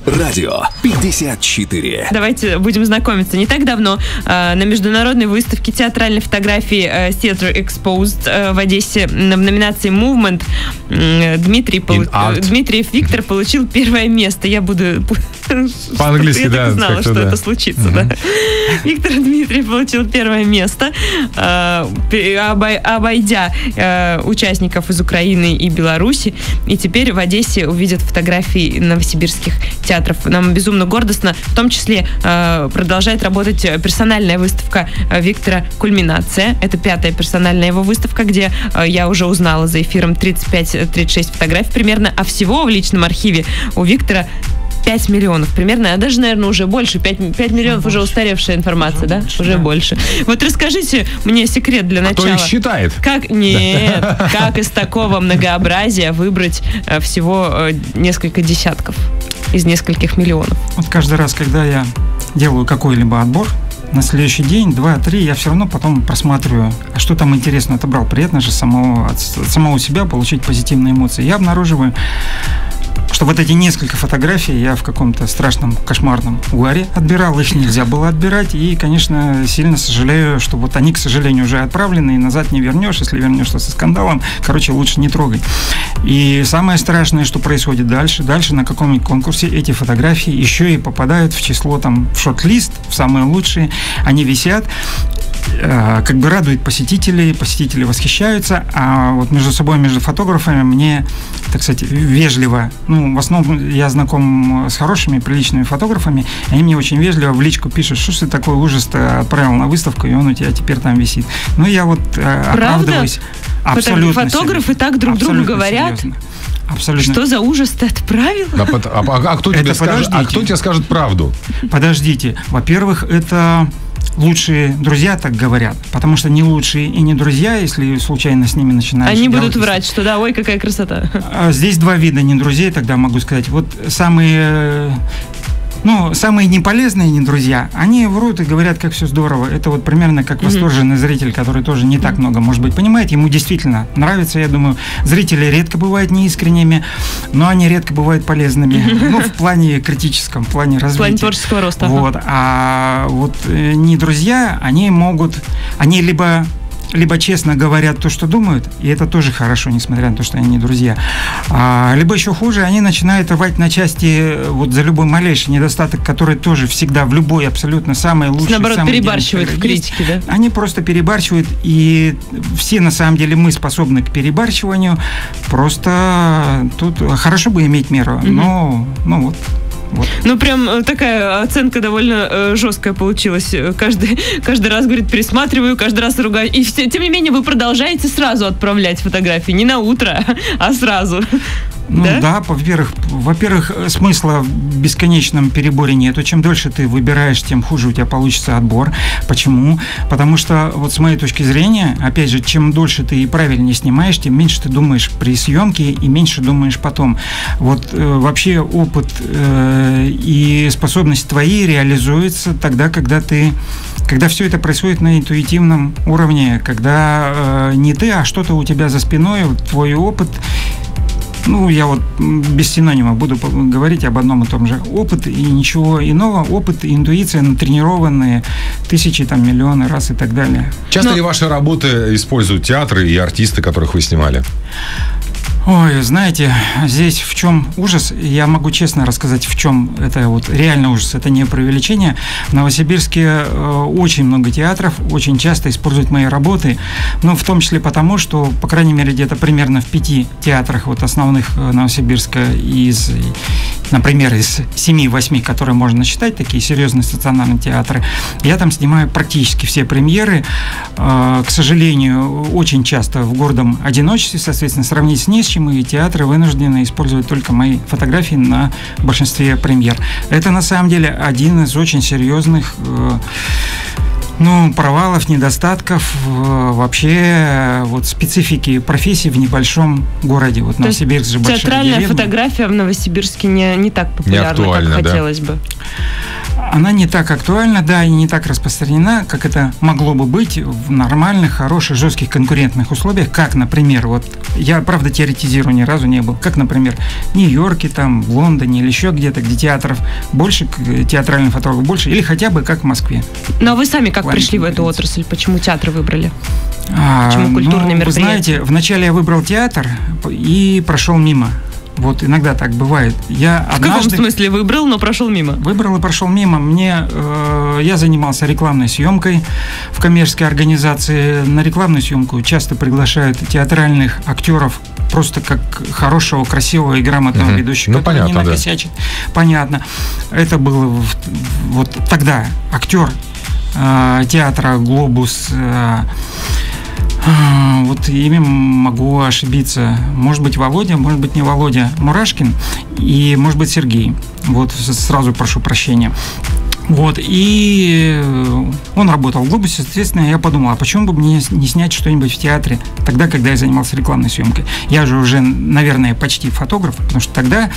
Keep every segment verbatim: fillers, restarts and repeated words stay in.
Радио пятьдесят четыре. Давайте будем знакомиться. Не так давно э, на международной выставке театральной фотографии э, Theatre Exposed э, в Одессе в номинации Movement э, Дмитрий, полу... Дмитриев Виктор получил первое место. Я буду... По-английски, я да. так знала, что да. это случится. Mm-hmm. Да. Виктор Дмитриев получил первое место, э, обойдя э, участников из Украины и Беларуси. И теперь в Одессе увидят фотографии новосибирских театров. Нам безумно гордостно. В том числе э, продолжает работать персональная выставка Виктора «Кульминация». Это пятая персональная его выставка, где э, я уже узнала за эфиром тридцать пять - тридцать шесть фотографий примерно, а всего в личном архиве у Виктора пять миллионов примерно, а даже, наверное, уже больше. пять, пять миллионов уже устаревшая информация, уже да? Больше, уже да. больше. Вот расскажите мне секрет для начала. Кто их считает? Как, нет, как из такого многообразия выбрать всего несколько десятков из нескольких миллионов? Вот каждый раз, когда я делаю какой-либо отбор, на следующий день, два, три, я все равно потом просматриваю, а что там интересно отобрал. Приятно же самого, от самого себя получить позитивные эмоции. Я обнаруживаю, что вот эти несколько фотографий я в каком-то страшном, кошмарном угаре отбирал, их нельзя было отбирать, и, конечно, сильно сожалею, что вот они, к сожалению, уже отправлены, и назад не вернешь, если вернешься со скандалом, короче, лучше не трогай. И самое страшное, что происходит дальше, дальше на каком-нибудь конкурсе эти фотографии еще и попадают в число, там, в шорт-лист, в самые лучшие, они висят, как бы радует посетителей, посетители восхищаются, а вот между собой, между фотографами мне, так сказать, вежливо, ну, в основном я знаком с хорошими, приличными фотографами, они мне очень вежливо в личку пишут, что ж ты такой ужас-то отправил на выставку, и он у тебя теперь там висит. Ну, я вот э, оправдываюсь. Абсолютно. Фотографы так друг другу говорят? Серьезно. Абсолютно. Что за ужас ты отправил? А, а, а, кто тебе скажет, а кто тебе скажет правду? Подождите. Во-первых, это лучшие друзья так говорят, потому что не лучшие и не друзья, если случайно с ними начинаешь. Они будут врать, что да, ой, какая красота. Здесь два вида не друзей, тогда могу сказать. Вот самые... Ну, самые неполезные не друзья, они врут и говорят, как все здорово. Это вот примерно как восторженный mm-hmm. зритель, который тоже не так много, может быть, понимает. Ему действительно нравится, я думаю. Зрители редко бывают неискренними, но они редко бывают полезными. Mm-hmm. Ну, в плане критическом, в плане развития. В плане творческого роста. Вот. А вот э, не друзья, они могут... Они либо... либо честно говорят то, что думают, и это тоже хорошо, несмотря на то, что они не друзья. А, либо еще хуже, они начинают рвать на части вот за любой малейший недостаток, который тоже всегда в любой абсолютно самый лучший, наоборот, самый перебарщивают в критике, да? Они просто перебарщивают, и все на самом деле мы способны к перебарщиванию. Просто тут хорошо бы иметь меру, mm-hmm. но ну вот. Вот. Ну, прям такая оценка довольно э, жесткая получилась. Каждый, каждый раз, говорит, пересматриваю, каждый раз ругаю. И все, тем не менее, вы продолжаете сразу отправлять фотографии. Не на утро, а сразу. Ну да, да во-первых, во-первых, смысла в бесконечном переборе нету. Чем дольше ты выбираешь, тем хуже у тебя получится отбор. Почему? Потому что, вот с моей точки зрения, опять же, чем дольше ты и правильнее снимаешь, тем меньше ты думаешь при съемке и меньше думаешь потом. Вот э, вообще опыт э, и способности твои реализуются тогда, когда ты когда все это происходит на интуитивном уровне, когда э, не ты, а что-то у тебя за спиной, вот, твой опыт. Ну, я вот без синонима буду говорить об одном и том же. Опыт и ничего иного. Опыт и интуиция натренированные тысячи, там, миллионы раз и так далее. Часто Но... ли ваши работы используют театры и артисты, которых вы снимали? Ой, знаете, здесь в чем ужас, я могу честно рассказать, в чем это вот реально ужас, это не преувеличение. В Новосибирске э, очень много театров, очень часто используют мои работы, но в том числе потому, что, по крайней мере, где-то примерно в пяти театрах вот основных Новосибирска из, например, из семи-восьми, которые можно считать, такие серьезные стационарные театры, я там снимаю практически все премьеры. Э, к сожалению, очень часто в гордом одиночестве, соответственно, сравнить с ней, с и театры вынуждены использовать только мои фотографии на большинстве премьер. Это на самом деле один из очень серьезных э, ну, провалов, недостатков э, вообще вот специфики профессии в небольшом городе. Вот Новосибирск же большая театральная деревня. Фотография в Новосибирске не, не так популярна, не актуально, как да? хотелось бы. она не так актуальна, да, и не так распространена, как это могло бы быть в нормальных, хороших, жестких конкурентных условиях, как, например, вот я, правда, теоретизирую, ни разу не был, как, например, в Нью-Йорке, там, в Лондоне или еще где-то, где театров больше, театральных фотографов больше, или хотя бы как в Москве. Ну, а вы сами как пришли в эту отрасль? Почему театр выбрали? Почему культурные ну, мероприятия? Вы знаете, вначале я выбрал театр и прошел мимо. Вот иногда так бывает. Я в однажды... каком смысле выбрал, но прошел мимо? Выбрал и прошел мимо. Мне, э, я занимался рекламной съемкой в коммерческой организации. На рекламную съемку часто приглашают театральных актеров, просто как хорошего, красивого и грамотного uh-huh. ведущего, ну, который понятно, не накосячит. Да. Понятно. Это было в, вот тогда актер э, театра «Глобус». Э, Вот имя могу ошибиться. Может быть, Володя, может быть, не Володя. Мурашкин и, может быть, Сергей. Вот, сразу прошу прощения. Вот, и он работал в «Глобусе», соответственно, я подумал, а почему бы мне не снять что-нибудь в театре, тогда, когда я занимался рекламной съемкой. Я же уже, наверное, почти фотограф, потому что тогда,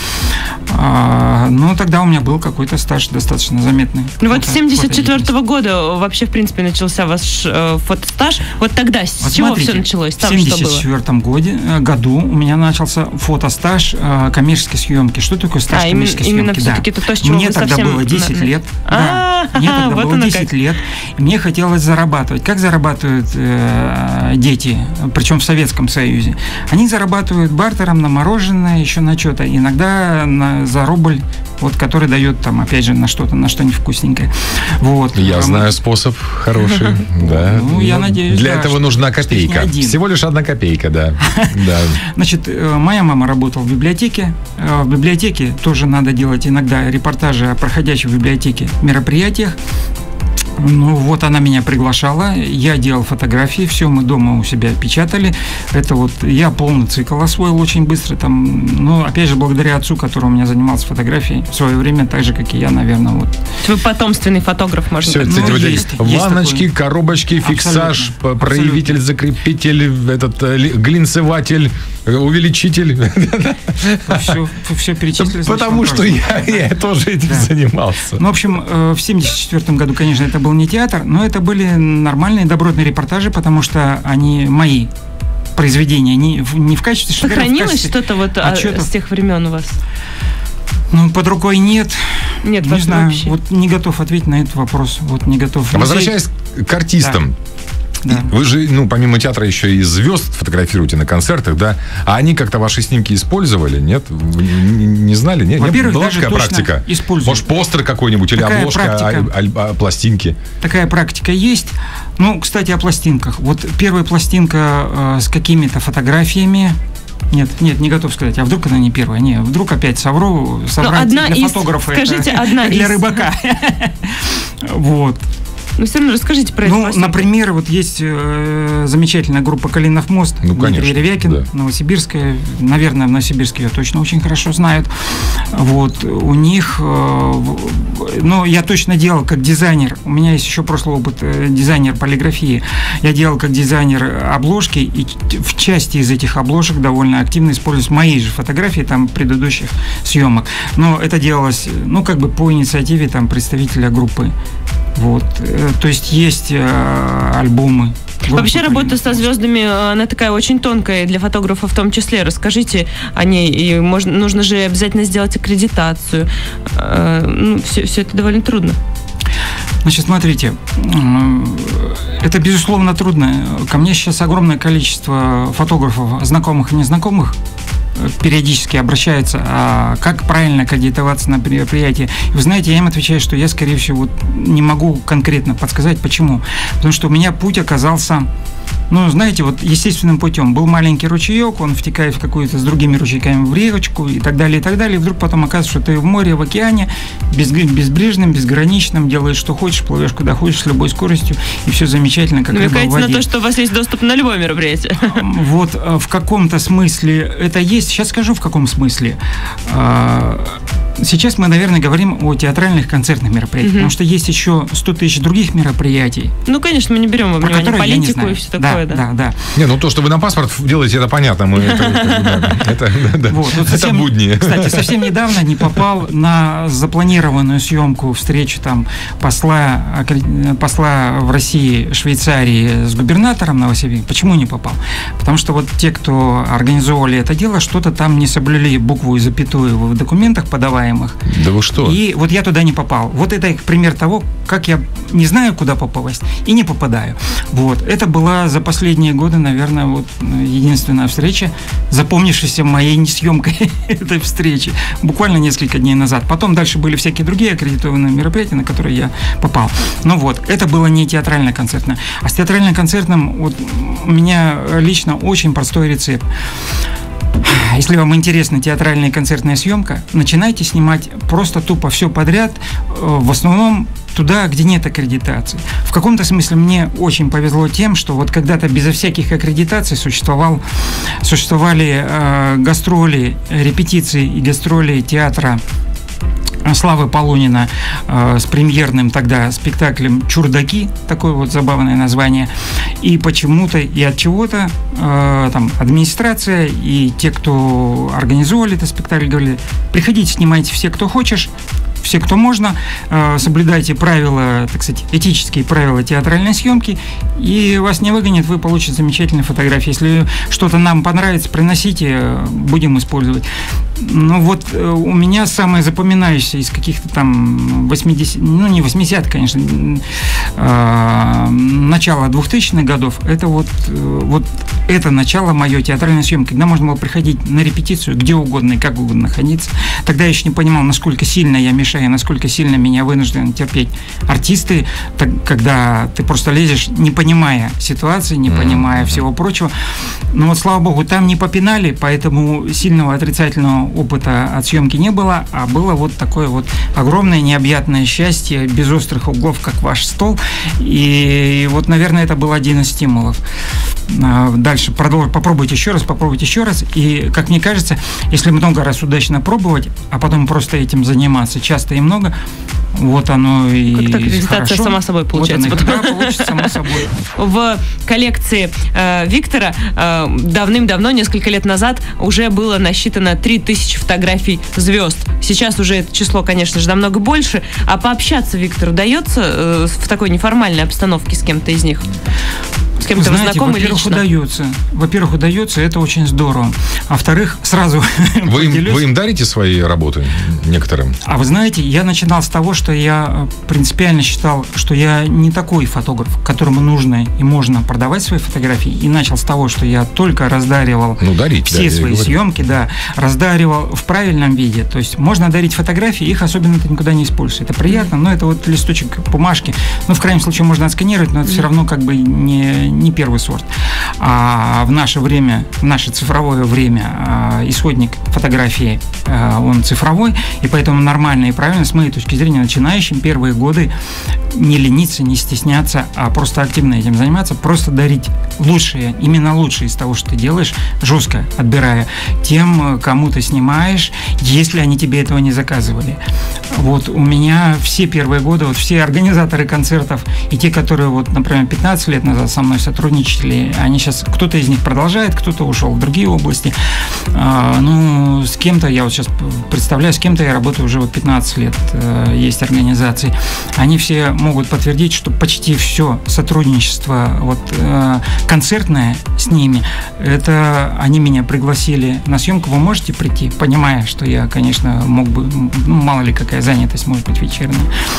э, ну, тогда у меня был какой-то стаж достаточно заметный. Ну вот с семьдесят четвёртого года вообще, в принципе, начался ваш э, фотостаж. Вот тогда с вот чего смотрите, все началось? Там в семьдесят четвёртом году, году у меня начался фотостаж э, коммерческой съемки. Что такое стаж а, коммерческой именно, съемки? Именно все-таки да. это то, с чего Мне вы тогда совсем... было десять лет. А, да. Мне тогда вот было десять лет, и мне хотелось зарабатывать. Как зарабатывают э, дети, причем в Советском Союзе? Они зарабатывают бартером на мороженое, еще на что-то, иногда на, за рубль, вот, который дает там, опять же, на что-то, на что-нибудь вкусненькое. Вот. Я а, знаю способ хороший. Да. Ну, я надеюсь, для этого нужна копейка. Всего лишь одна копейка, да. Значит, моя мама работала в библиотеке. В библиотеке тоже надо делать иногда репортажи о проходящих в библиотеке мероприятиях. Ну, вот она меня приглашала, я делал фотографии, все мы дома у себя печатали. Это вот я полный цикл освоил очень быстро. Там, ну, опять же, благодаря отцу, который у меня занимался фотографией в свое время, так же, как и я, наверное. Вот. Вы потомственный фотограф, можно сказать. Все, ну, вот есть, ванночки, есть коробочки, фиксаж, абсолютно, проявитель, абсолютно. Закрепитель, этот глинцеватель, увеличитель. Все, все перечислили. Потому что я, я тоже этим да. занимался. Ну, в общем, в семьдесят четвёртом году, конечно, это был не театр, но это были нормальные добротные репортажи, потому что они мои произведения, не, не в качестве шедевров. Сохранилось что-то вот отчетов. С тех времен у вас? Ну, под рукой нет. Нет, не знаю, вообще. Вот не готов ответить на этот вопрос. Вот не готов. Возвращаясь к артистам. Да. Да. Вы же, ну, помимо театра еще и звезд фотографируете на концертах, да? А они как-то ваши снимки использовали, нет? Вы не, не знали, нет? Во-первых, была даже такая практика? Используют. Может, постер какой-нибудь или такая обложка, а, а, а, пластинки? Такая практика есть. Ну, кстати, о пластинках. Вот первая пластинка э, с какими-то фотографиями. Нет, нет, не готов сказать. А вдруг она не первая? Не, вдруг опять совру. Соврать для из, фотографа. Скажите, это, одна для из... рыбака. Вот. Ну, все равно расскажите про ну, это. Ну, например, вот есть э, замечательная группа «Калинов мост», ну, Дмитрий конечно, Ревякин, да. Новосибирская. Наверное, в Новосибирске ее точно очень хорошо знают. Вот. У них, э, ну, я точно делал как дизайнер. У меня есть еще прошлый опыт э, дизайнер полиграфии. Я делал как дизайнер обложки, и в части из этих обложек довольно активно используюсь мои же фотографии там предыдущих съемок. Но это делалось, ну, как бы по инициативе там представителя группы. Вот, то есть есть э, альбомы. Вообще работа со звездами, она такая очень тонкая для фотографа в том числе. Расскажите о ней. И можно, нужно же обязательно сделать аккредитацию. Э, ну, все, все это довольно трудно. Значит, смотрите, это безусловно трудно. Ко мне сейчас огромное количество фотографов, знакомых и незнакомых, периодически обращаются, а как правильно аккредитоваться на мероприятии. Вы знаете, я им отвечаю, что я, скорее всего, не могу конкретно подсказать, почему. Потому что у меня путь оказался, ну, знаете, вот естественным путем. Был маленький ручеек, он втекает в какую-то с другими ручейками в речку и так далее, и так далее. И вдруг потом оказывается, что ты в море, в океане, без, безбрежным, безграничным, делаешь, что хочешь, плывешь куда хочешь, с любой скоростью, и все замечательно, как рыба в воде. Намекаете на то, что у вас есть доступ на любое мероприятие. Вот в каком-то смысле это есть. Сейчас скажу, в каком смысле. сейчас мы, наверное, говорим о театральных концертных мероприятиях, угу. потому что есть еще сто тысяч других мероприятий. Ну, конечно, мы не берем во внимание политику и все такое, да. Да, да, да. Не, ну то, что вы на паспорт делаете, это понятно. Мы, это, это, это, вот, вот это совсем, будни. Кстати, совсем недавно не попал на запланированную съемку, встречу там посла, посла в России, Швейцарии с губернатором Новосибирска. Почему не попал? Потому что вот те, кто организовывали это дело, что-то там не соблюли букву и запятую в документах подаваемых. Да вы что? И вот я туда не попал. Вот это пример того, как я не знаю, куда попасть, и не попадаю. Вот. Это была за последние годы, наверное, вот единственная встреча, запомнившаяся моей съемкой этой встречи. Буквально несколько дней назад. Потом дальше были всякие другие аккредитованные мероприятия, на которые я попал. Ну вот, это было не театрально-концертное. А с театрально-концертным вот, у меня лично очень простой рецепт. Если вам интересна театральная и концертная съемка, начинайте снимать просто тупо все подряд, в основном туда, где нет аккредитации. В каком-то смысле мне очень повезло тем, что вот когда-то безо всяких аккредитаций существовал, существовали э, гастроли, репетиции и гастроли театра Славы Полунина э, с премьерным тогда спектаклем «Чурдаки», такое вот забавное название, и почему-то и от чего-то э, там администрация и те, кто организовали этот спектакль, говорили: приходите, снимайте все, кто хочешь, все, кто можно, э, соблюдайте правила, так сказать, этические правила театральной съемки, и вас не выгонят, вы получите замечательные фотографии. Если что-то нам понравится, приносите, будем использовать. Ну вот э, у меня самое запоминающееся из каких-то там восьмидесятых, ну не восьмидесятых, конечно, э, начала двухтысячных годов, это вот, э, вот это начало моей театральной съемки, когда можно было приходить на репетицию где угодно и как угодно находиться. Тогда я еще не понимал, насколько сильно я мешаю, насколько сильно меня вынуждены терпеть артисты, так, когда ты просто лезешь, не понимая ситуации, не понимая mm-hmm. всего прочего. Но вот, слава богу, там не попинали, поэтому сильного отрицательного опыта от съемки не было, а было вот такое вот огромное необъятное счастье, без острых углов, как ваш стол. И вот, наверное, это был один из стимулов. Дальше продолжить, попробуйте еще раз, попробуйте еще раз. И, как мне кажется, если много раз удачно пробовать, а потом просто этим заниматься часто и много, вот оно и как-то аккредитация хорошо. Сама собой получается. Вот она, да, получится само собой. В коллекции э, Виктора э, давным-давно, несколько лет назад, уже было насчитано три тысячи фотографий звезд. Сейчас уже это число, конечно же, намного больше. А пообщаться Виктору удается э, в такой неформальной обстановке с кем-то из них? С кем-то вы знакомы лично? Во-первых, удается. Во-первых, удается, это очень здорово. А во-вторых, сразу вы им, вы им дарите свои работы некоторым? А вы знаете, я начинал с того, что я принципиально считал, что я не такой фотограф, которому нужно и можно продавать свои фотографии. И начал с того, что я только раздаривал ну, дарить, все да, свои съемки, да, раздаривал в правильном виде. То есть можно дарить фотографии, их особенно ты никуда не используешь. Это приятно, но это вот листочек бумажки. Ну, в крайнем случае, можно отсканировать, но это все равно как бы не не первый сорт. А в наше время, в наше цифровое время исходник фотографии, он цифровой, и поэтому нормально и правильно, с моей точки зрения, начинающим первые годы не лениться, не стесняться, а просто активно этим заниматься, просто дарить лучшее, именно лучшее из того, что ты делаешь, жестко отбирая тем, кому ты снимаешь, если они тебе этого не заказывали. Вот у меня все первые годы, вот все организаторы концертов и те, которые, вот, например, пятнадцать лет назад со мной сотрудничали, они сейчас, кто-то из них продолжает, кто-то ушел в другие области. А, ну, с кем-то, я вот сейчас представляю, с кем-то я работаю уже вот пятнадцать лет, есть организации. Они все могут подтвердить, что почти все сотрудничество вот, концертное с ними, это они меня пригласили на съемку, вы можете прийти, понимая, что я, конечно, мог бы, ну, мало ли какая занятость, может быть, вечерняя.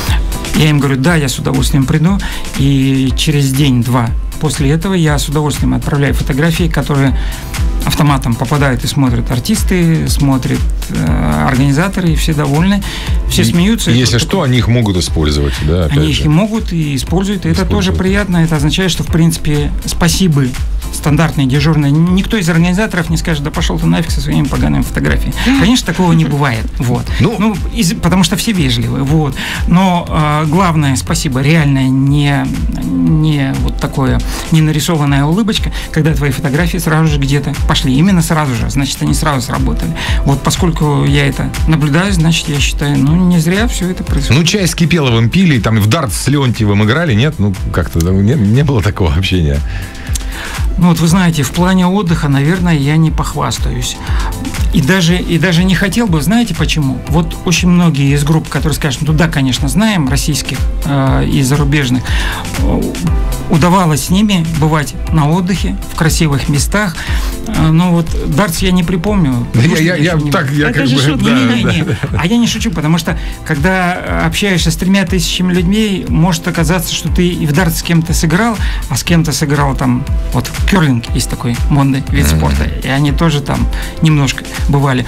Я им говорю, да, я с удовольствием приду, и через день-два после этого я с удовольствием отправляю фотографии, которые автоматом попадают и смотрят артисты, смотрят э, организаторы, и все довольны, все и, смеются. И если что, такое... они их могут использовать, да? Они же. их и могут, и используют, и используют. Это тоже приятно, это означает, что, в принципе, спасибо стандартные, дежурные. Никто из организаторов не скажет, да пошел ты нафиг со своими погаными фотографиями. Конечно, такого не бывает. Вот. Ну, ну из, потому что все вежливые. Вот. Но э, главное, спасибо, реальное, не, не вот такое, не нарисованная улыбочка, когда твои фотографии сразу же где-то пошли. Именно сразу же, значит, они сразу сработали. Вот поскольку я это наблюдаю, значит, я считаю, ну, не зря все это происходит. Ну, чай с Кипеловым пили, там в дартс с Леонтьевым играли, нет? Ну, как-то не, не было такого общения. Ну, вот вы знаете, в плане отдыха, наверное, я не похвастаюсь. И даже, и даже не хотел бы, знаете почему? Вот очень многие из групп, которые скажут, ну да, конечно, знаем, российских э, и зарубежных, э, удавалось с ними бывать на отдыхе, в красивых местах. Э, но вот дартс я не припомню. Я, я, я, я так, я как бы... Шутка. Да, не, не, не, не. Да. А я не шучу, потому что, когда общаешься с тремя тысячами людей, может оказаться, что ты и в дартс с кем-то сыграл, а с кем-то сыграл там, вот керлинг есть такой модный вид спорта, и они тоже там немножко бывали.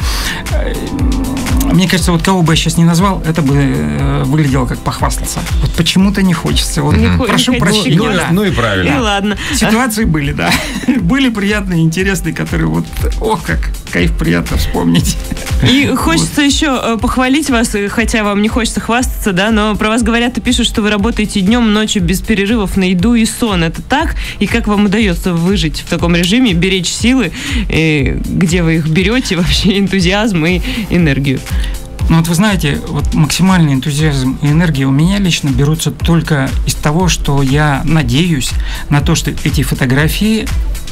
Мне кажется, вот кого бы я сейчас не назвал, это бы э, выглядело как похвастаться. Вот почему-то не хочется. Вот, Не прошу не прощения. Ну, Да. ну и правильно. И ладно. Ситуации были, да. Были приятные, интересные, которые вот, ох, как кайф, приятно вспомнить. И хочется еще э, похвалить вас, и хотя вам не хочется хвастаться, да, но про вас говорят и пишут, что вы работаете днем, ночью без перерывов на еду и сон. Это так? И как вам удается выжить в таком режиме, беречь силы? И где вы их берете вообще, энтузиазм и энергию? Ну вот вы знаете, вот максимальный энтузиазм и энергия у меня лично берутся только из того, что я надеюсь на то, что эти фотографии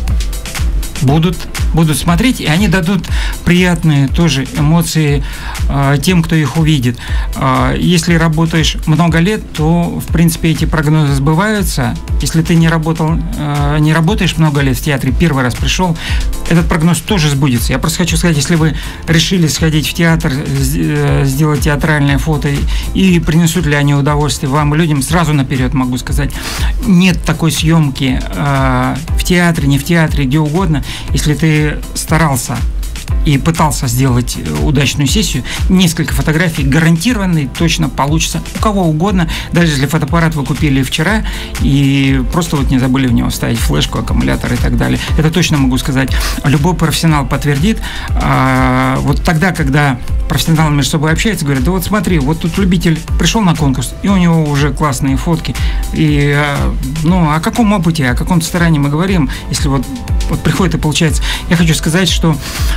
будут, будут смотреть, и они дадут приятные тоже эмоции э, тем, кто их увидит. Э, если работаешь много лет, то, в принципе, эти прогнозы сбываются. Если ты не работал, э, не работаешь много лет в театре, первый раз пришел, этот прогноз тоже сбудется. Я просто хочу сказать, если вы решили сходить в театр, э, сделать театральное фото, и принесут ли они удовольствие вам и людям, сразу наперед могу сказать, нет такой съемки э, в театре, не в театре, где угодно, если ты старался и пытался сделать удачную сессию, несколько фотографий гарантированно точно получится у кого угодно, даже если фотоаппарат вы купили вчера и просто вот не забыли в него вставить флешку, аккумулятор и так далее. Это точно могу сказать. Любой профессионал подтвердит. А, вот тогда, когда профессионалы между собой общаются, говорят, да вот смотри, вот тут любитель пришел на конкурс, и у него уже классные фотки. И, ну, о каком опыте, о каком старании мы говорим, если вот, вот приходит и получается. Я хочу сказать, что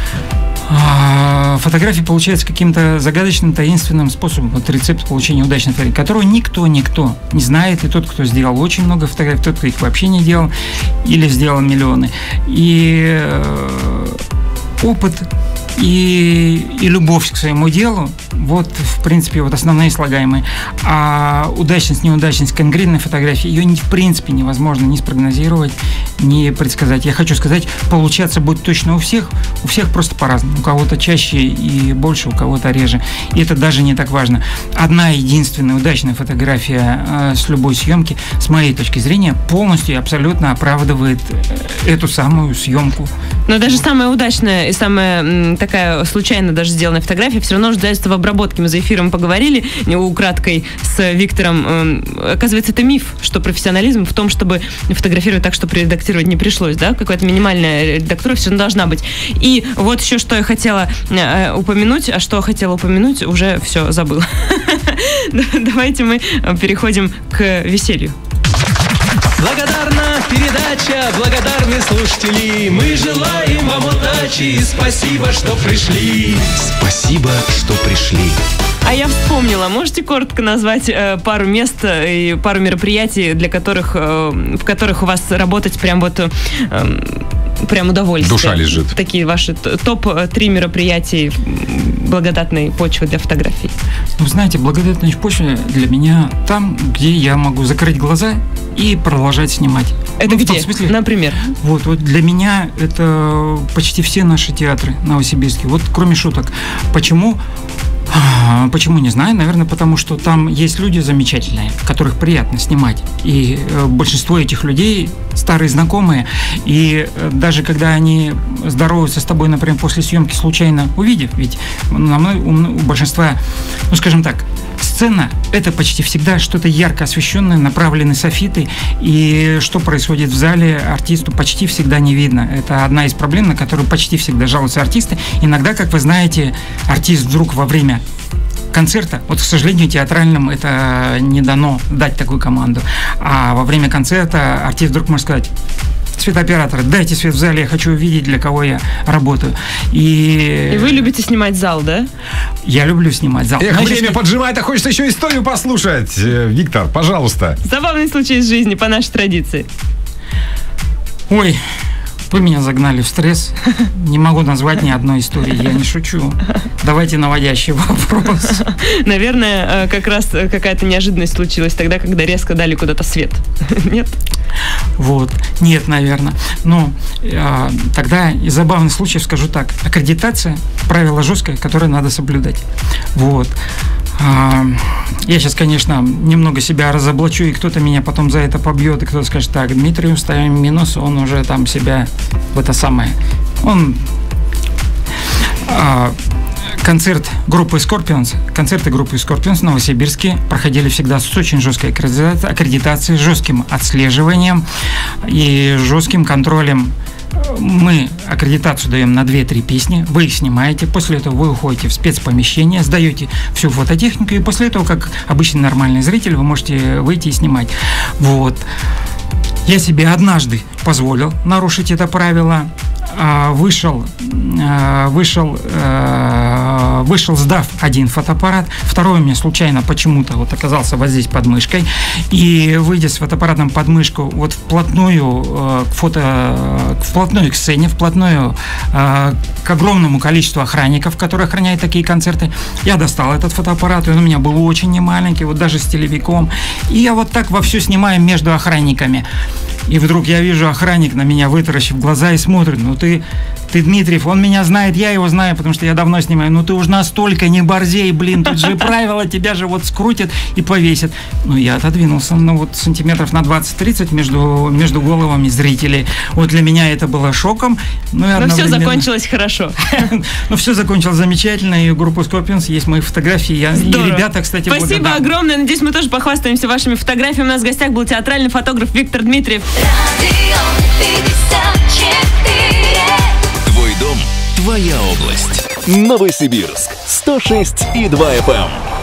фотографии получаются каким-то загадочным, таинственным способом. Вот рецепт получения удачной фотографии, которого никто, никто не знает. И тот, кто сделал очень много фотографий, тот, кто их вообще не делал или сделал миллионы. И э, опыт и, и любовь к своему делу, вот, в принципе, вот основные слагаемые. А удачность, неудачность конкретной фотографии, ее, в принципе, невозможно ни спрогнозировать, ни предсказать. Я хочу сказать, получаться будет точно у всех, у всех просто по-разному. У кого-то чаще и больше, у кого-то реже. И это даже не так важно. Одна единственная удачная фотография э, с любой съемки, с моей точки зрения, полностью и абсолютно оправдывает эту самую съемку. Но даже самая удачная и самая м, такая случайно даже сделанная фотография все равно нуждается в обработке. Мы за эфиром поговорили украдкой с Виктором. Эм, оказывается, это миф, что профессионализм в том, чтобы фотографировать так, чтобы редактировать не пришлось, да? Какая-то минимальная редактура все равно должна быть. И вот еще что я хотела э, упомянуть, а что хотела упомянуть, уже все забыла. Давайте мы переходим к веселью. Благодарна передача, благодарны слушатели. Мы желаем вам удачи и спасибо, что пришли. Спасибо, что пришли. А я вспомнила. Можете коротко назвать э, пару мест и пару мероприятий, для которых, э, в которых у вас работать прям вот э, прям удовольствие? Душа лежит. Такие ваши топ-три мероприятий благодатной почвы для фотографий. Ну, знаете, благодатная почва для меня там, где я могу закрыть глаза и продолжать снимать. Это ну, где? Смысле, Например? Вот, вот для меня это почти все наши театры новосибирские. Вот кроме шуток. Почему? Почему, не знаю. Наверное, потому что там есть люди замечательные, которых приятно снимать. И э, большинство этих людей старые знакомые. И э, даже когда они здороваются с тобой, например, после съемки случайно увидев, ведь на мной, у, у большинства, ну, скажем так, Сцена – это почти всегда что-то ярко освещенное, направленные софиты, и что происходит в зале, артисту почти всегда не видно. Это одна из проблем, на которую почти всегда жалуются артисты. Иногда, как вы знаете, артист вдруг во время концерта, вот, к сожалению, театральным это не дано дать такую команду, а во время концерта артист вдруг может сказать: светооператор, дайте свет в зале, я хочу увидеть, для кого я работаю. И, И вы любите снимать зал, да? Я люблю снимать зал. Эх, Значит, время поджимает, а хочется еще историю послушать. Э, Виктор, пожалуйста. Забавный случай из жизни по нашей традиции. Ой, вы меня загнали в стресс. Не могу назвать ни одной истории, я не шучу. Давайте наводящий вопрос. Наверное, как раз какая-то неожиданность случилась тогда, когда резко дали куда-то свет. Нет? Вот. Нет, наверное. Но э, тогда из забавных случаев скажу так. Аккредитация – правило жесткое, которое надо соблюдать. Вот. Я сейчас, конечно, немного себя разоблачу, и кто-то меня потом за это побьет, и кто-то скажет: так, Дмитрию ставим минус, он уже там себя в это самое. Он а, концерт группы Scorpions, концерты группы Scorpions в Новосибирске проходили всегда с очень жесткой аккредитацией, жестким отслеживанием и жестким контролем. Мы аккредитацию даем на две-три песни, вы их снимаете, после этого вы уходите в спецпомещение, сдаете всю фототехнику, и после этого, как обычный нормальный зритель, вы можете выйти и снимать. Вот. Я себе однажды позволил нарушить это правило, вышел, вышел, вышел, сдав один фотоаппарат, второй у меня случайно почему-то вот оказался вот здесь под мышкой, и выйдя с фотоаппаратом под мышку вот вплотную к фото, вплотную к сцене, вплотную к огромному количеству охранников, которые охраняют такие концерты, я достал этот фотоаппарат, и он у меня был очень немаленький, вот даже с телевиком, и я вот так вовсю снимаю между охранниками. И вдруг я вижу, охранник на меня, вытаращив глаза, и смотрит: ну ты, ты, Дмитриев, он меня знает, я его знаю, потому что я давно снимаю. Ну ты уж настолько не борзей, блин, тут же правила, тебя же вот скрутят и повесят. Ну я отодвинулся, ну вот сантиметров на двадцать-тридцать между, между головами зрителей. Вот для меня это было шоком. Ну, Но все закончилось хорошо. Ну все закончилось замечательно, и у группы Scorpions есть мои фотографии. И ребята, кстати, спасибо огромное, надеюсь, мы тоже похвастаемся вашими фотографиями. У нас в гостях был театральный фотограф Виктор Дмитриев. Твой дом, твоя область. Новосибирск сто шесть и два эф эм.